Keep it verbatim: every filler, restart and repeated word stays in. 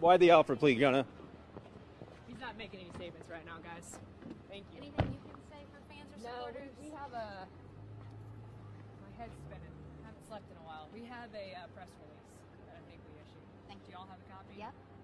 Why the Alfred plea, Gunna? He's not making any statements right now, guys. Thank you. Anything you can say for fans or No, supporters? we, we have a. My head's spinning. I haven't slept in a while. We have a uh, press release that I think we issued. Thank Do you. y'all have a copy? Yep.